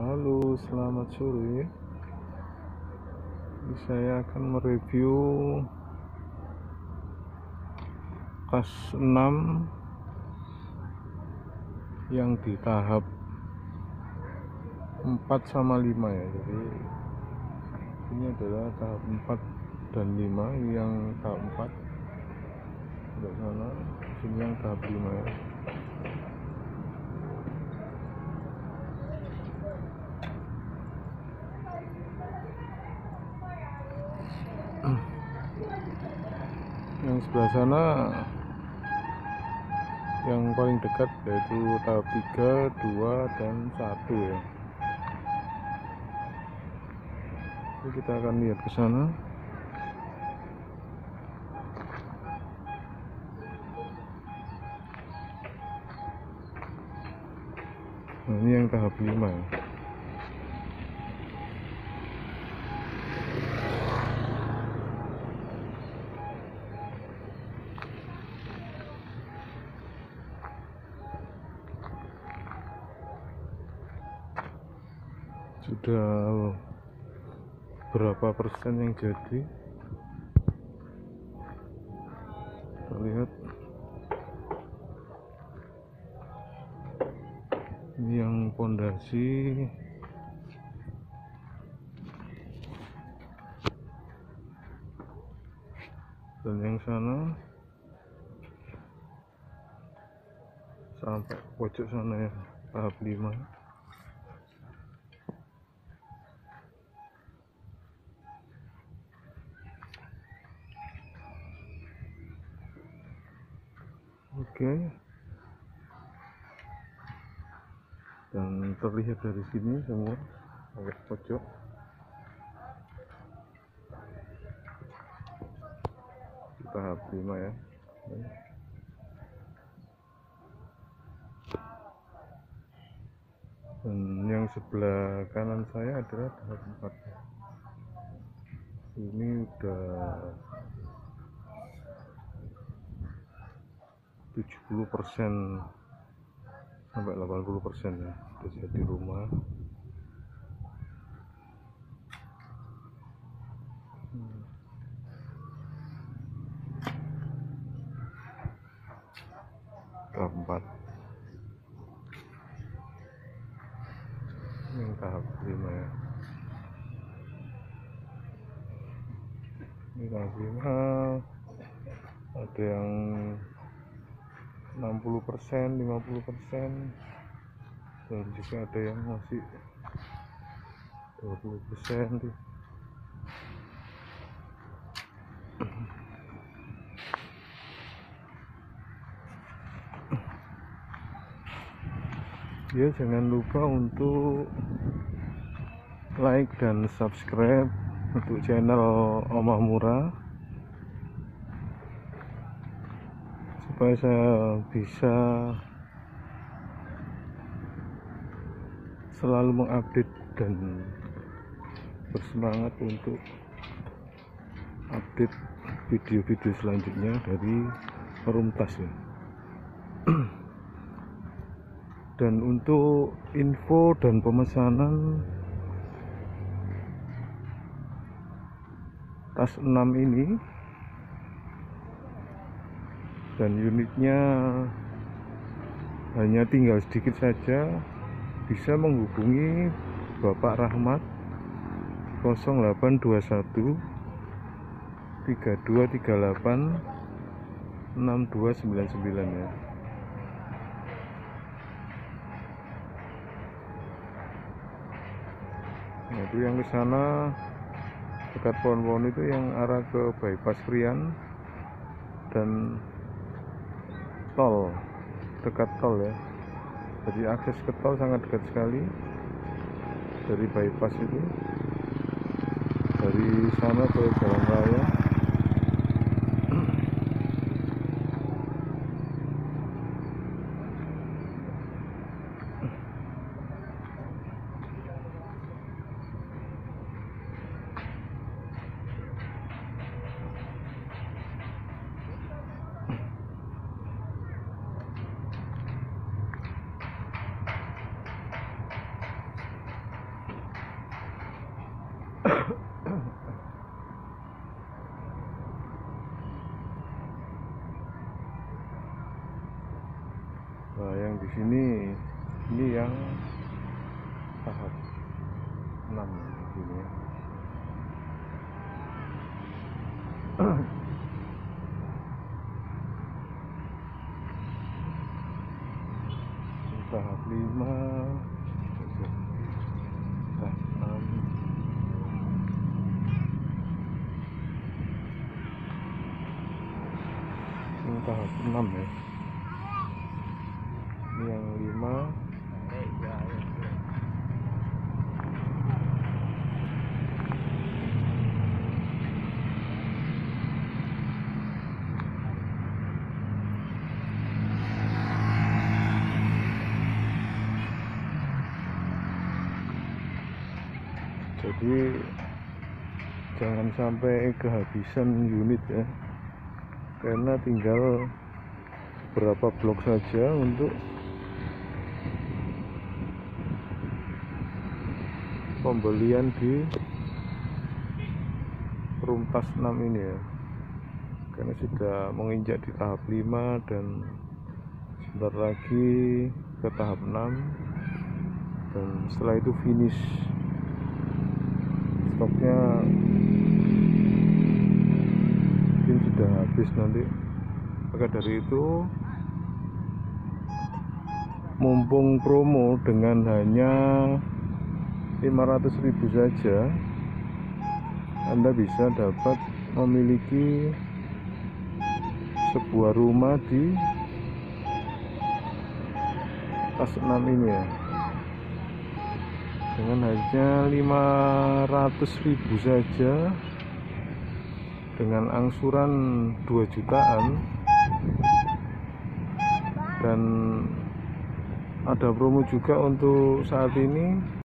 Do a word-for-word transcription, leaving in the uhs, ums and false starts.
Halo, selamat sore. Ini saya akan mereview tas enam yang di tahap empat sama lima ya. Jadi ini adalah tahap empat dan lima. Yang tahap empat sebelah sana, sini yang tahap lima ya. Yang sebelah sana yang paling dekat yaitu tahap tiga, dua, dan satu ya. Jadi kita akan lihat ke sana. Nah, ini yang tahap lima ya. Sudah berapa persen yang jadi? Kita lihat. Ini yang pondasi. Dan yang sana sampai pojok sana ya, tahap lima. Oke. Dan terlihat dari sini semua sampai pojok. Tahap lima ya. Dan yang sebelah kanan saya adalah tahap empat. Ini udah tujuh puluh persen sampai delapan puluh persen ya, sudah jadi rumah. hmm. Tahap empat, yang tahap lima ya. Ini tahap lima, ada yang enam puluh persen, lima puluh persen, dan juga ada yang masih dua puluh persen tuh. Ya, jangan lupa untuk like dan subscribe untuk channel Omah Murah, supaya saya bisa selalu mengupdate dan bersemangat untuk update video-video selanjutnya dari forum tas ya. Dan untuk info dan pemesanan tas enam ini dan unitnya hanya tinggal sedikit saja, bisa menghubungi Bapak Rahmat nol delapan dua satu tiga dua tiga delapan enam dua sembilan sembilan ya. Nah, itu yang ke sana dekat pohon-pohon itu yang arah ke bypass Krian dan tol, dekat tol ya. Jadi akses ke tol sangat dekat sekali dari bypass itu, dari sana ke jalan raya. Nah, yang di sini ini yang tahap enam di sini ya. Tahap lima, tahap enam, ini tahap enam ya. Ini yang lima. Jadi jangan sampai kehabisan unit ya, karena tinggal berapa blok saja untuk pembelian di Rumtas enam ini ya, karena sudah menginjak di tahap lima dan sebentar lagi ke tahap enam, dan setelah itu finish stoknya mungkin sudah habis nanti. Maka dari itu mumpung promo dengan hanya lima ratus ribu saja, Anda bisa dapat memiliki sebuah rumah di tas enam ini ya, dengan hanya lima ratus ribu saja, dengan angsuran dua jutaan, dan ada promo juga untuk saat ini.